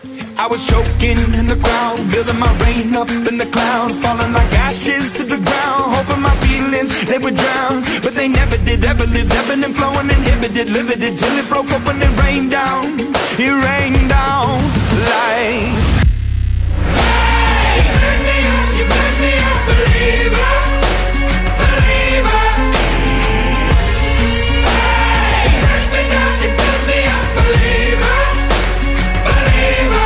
I was choking in the crowd, building my rain up in the cloud, falling like ashes to the ground, hoping my feelings, they would drown. But they never did, ever lived, ebbing and flowing, inhibited, limited, till it broke up when it rained down. It rained down like, hey, you burn me up, you burn me up, believer, believer. Hey, you burn me down, you burn me up, believer, believer.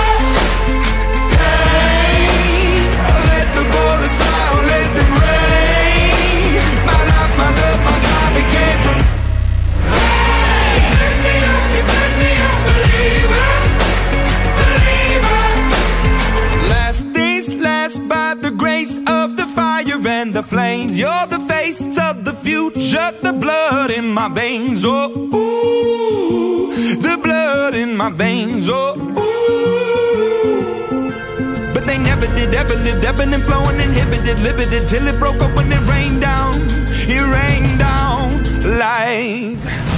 And the flames, you're the face of the future, the blood in my veins, oh ooh, the blood in my veins, oh ooh. But they never did, ever lived, ebbing and flowing, inhibited, limited, till it broke up when it rained down like